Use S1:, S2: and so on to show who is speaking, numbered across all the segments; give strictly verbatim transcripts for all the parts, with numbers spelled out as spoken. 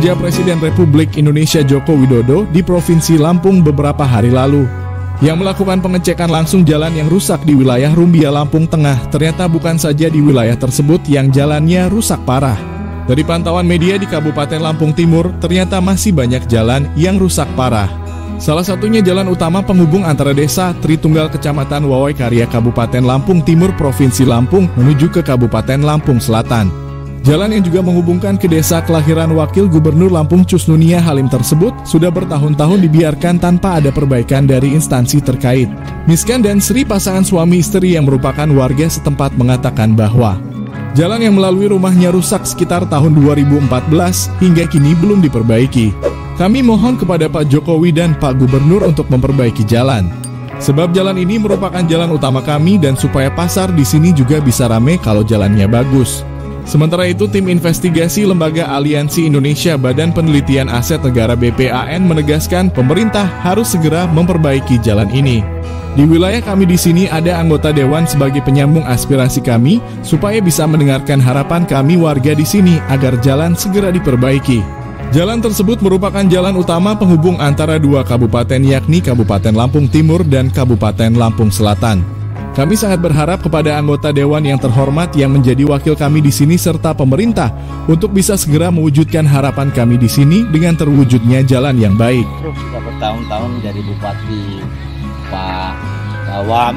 S1: kerja Presiden Republik Indonesia Joko Widodo di Provinsi Lampung beberapa hari lalu, yang melakukan pengecekan langsung jalan yang rusak di wilayah Rumbia, Lampung Tengah. Ternyata bukan saja di wilayah tersebut yang jalannya rusak parah. Dari pantauan media di Kabupaten Lampung Timur, ternyata masih banyak jalan yang rusak parah. Salah satunya jalan utama penghubung antara desa Tritunggal Kecamatan Wawai Karya Kabupaten Lampung Timur Provinsi Lampung menuju ke Kabupaten Lampung Selatan. Jalan yang juga menghubungkan ke desa kelahiran Wakil Gubernur Lampung Cusnunia Halim tersebut sudah bertahun-tahun dibiarkan tanpa ada perbaikan dari instansi terkait. Miskan dan Sri, pasangan suami istri yang merupakan warga setempat, mengatakan bahwa jalan yang melalui rumahnya rusak sekitar tahun dua ribu empat belas hingga kini belum diperbaiki. Kami mohon kepada Pak Jokowi dan Pak Gubernur untuk memperbaiki jalan. Sebab jalan ini merupakan jalan utama kami dan supaya pasar di sini juga bisa rame kalau jalannya bagus. Sementara itu, tim investigasi Lembaga Aliansi Indonesia Badan Penelitian Aset Negara B P A N menegaskan pemerintah harus segera memperbaiki jalan ini. Di wilayah kami di sini ada anggota dewan sebagai penyambung aspirasi kami supaya bisa mendengarkan harapan kami warga di sini agar jalan segera diperbaiki. Jalan tersebut merupakan jalan utama penghubung antara dua kabupaten, yakni Kabupaten Lampung Timur dan Kabupaten Lampung Selatan. Kami sangat berharap kepada anggota dewan yang terhormat yang menjadi wakil kami di sini serta pemerintah untuk bisa segera mewujudkan harapan kami di sini dengan terwujudnya jalan yang baik.
S2: Terus sudah bertahun-tahun dari Bupati Pak Awam,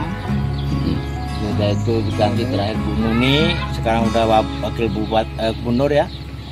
S2: sudah itu diganti terakhir Bu Nuni, sekarang udah wakil Bupati eh, Gubernur ya.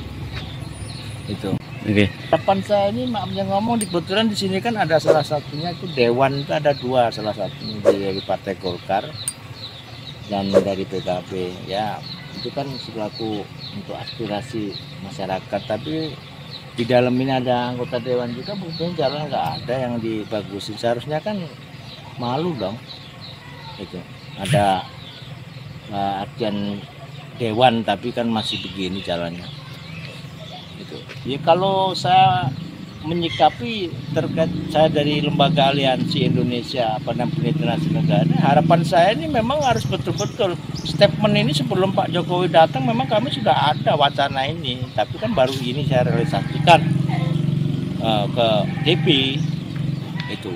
S2: Itu.
S3: Oke.
S2: Harapan saya ini, maaf yang ngomong, di kebetulan di sini kan ada salah satunya itu dewan, itu ada dua, salah satunya dari Partai Golkar dan dari P K B. Ya, itu kan selaku untuk aspirasi masyarakat, tapi di dalam ini ada anggota dewan juga, mungkin jalan nggak ada yang dibagusin. Seharusnya kan malu dong. Itu ada uh, artian dewan tapi kan masih begini jalannya. Gitu. Ya kalau saya menyikapi terkait saya dari Lembaga Aliansi Indonesia Badan Penelitian Aset Negara, harapan saya ini memang harus betul-betul statement ini sebelum Pak Jokowi datang memang kami sudah ada wacana ini, tapi kan baru ini saya realisasikan uh, ke D P itu.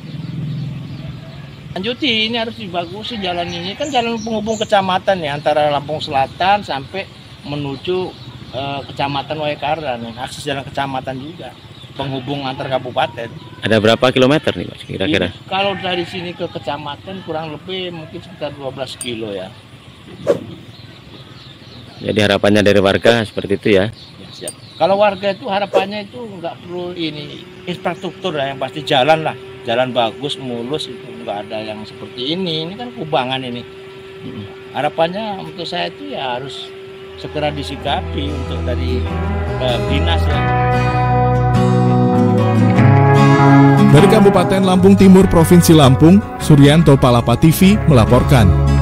S2: Lanjuti, ini harus dibagusin jalan ini, kan jalan penghubung kecamatan ya antara Lampung Selatan sampai menuju Uh, Kecamatan Waikara, akses jalan kecamatan juga, penghubung antar kabupaten.
S3: Ada berapa kilometer nih Mas kira-kira?
S2: Kalau dari sini ke kecamatan kurang lebih mungkin sekitar dua belas kilo ya.
S3: Jadi harapannya dari warga seperti itu ya?
S2: Ya, siap. Kalau warga itu harapannya itu nggak perlu ini infrastruktur ya, yang pasti jalan lah, jalan bagus, mulus, itu nggak ada yang seperti ini. Ini kan kubangan ini. Hmm. Harapannya untuk saya itu ya harus segera disikapi untuk dari uh, dinas ya.
S1: Dari Kabupaten Lampung Timur Provinsi Lampung, Suryanto Palapa T V melaporkan.